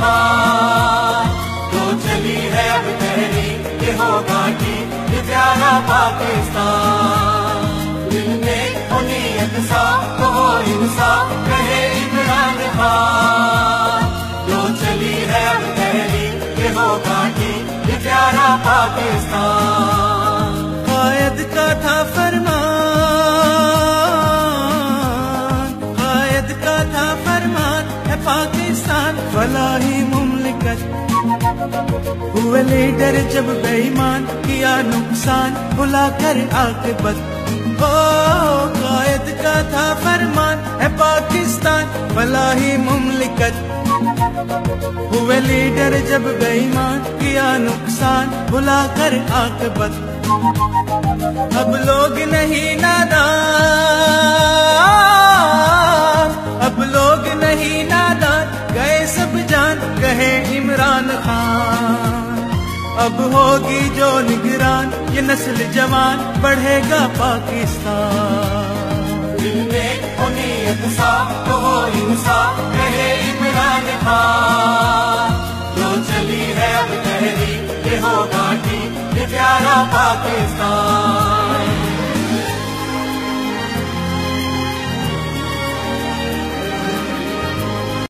खान। तो चली है अब तहरीक ये होगा कि ये प्यारा पाकिस्तान। दिल में हो नीयत साफ तो हो इंसाफ कहे इमरान खान। तो चली है अब तहरीक ये होगा कि ये प्यारा पाकिस्तान। कायद का था फरमान है पाकिस्तान फलाही मुमलिकत। हुए लीडर जब बेईमान किया नुकसान भुलाकर आकिबत। ओ कायद का था फरमान है पाकिस्तान फलाही मुमलिकत। हुए लीडर जब बेईमान किया नुकसान भुलाकर आकिबत। अब लोग नहीं नादान, अब लोग नहीं नादान गए सब जान कहे इमरान खान। अब होगी जो निगरान ये नस्ल जवान बढ़ेगा पाकिस्तान। दिल में हो नीयत साफ तो हो इंसाफ कहे इमरान खान। जो चली है अब तहरीक ये होगा कि ये प्यारा पाकिस्तान।